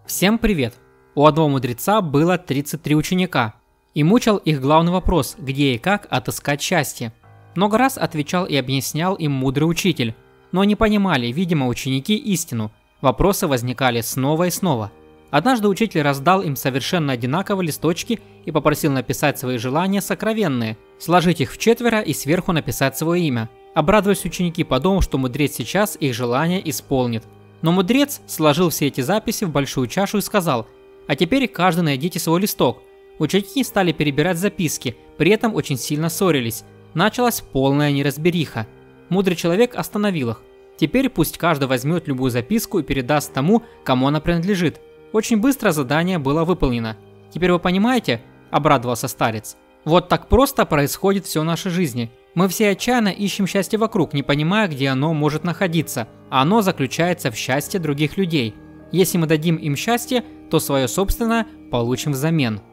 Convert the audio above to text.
Всем привет! У одного мудреца было 33 ученика, и мучил их главный вопрос, где и как отыскать счастье. Много раз отвечал и объяснял им мудрый учитель, но не понимали, видимо, ученики истину. Вопросы возникали снова и снова. Однажды учитель раздал им совершенно одинаковые листочки и попросил написать свои желания сокровенные, сложить их вчетверо и сверху написать свое имя. Обрадовались ученики, подумав, что мудрец сейчас их желания исполнит. Но мудрец сложил все эти записи в большую чашу и сказал: «А теперь каждый найдите свой листок». Ученики стали перебирать записки, при этом очень сильно ссорились. Началась полная неразбериха. Мудрый человек остановил их. Теперь пусть каждый возьмет любую записку и передаст тому, кому она принадлежит. Очень быстро задание было выполнено. «Теперь вы понимаете?» – обрадовался старец. «Вот так просто происходит все в нашей жизни. Мы все отчаянно ищем счастье вокруг, не понимая, где оно может находиться, а оно заключается в счастье других людей. Если мы дадим им счастье, то свое собственное получим взамен».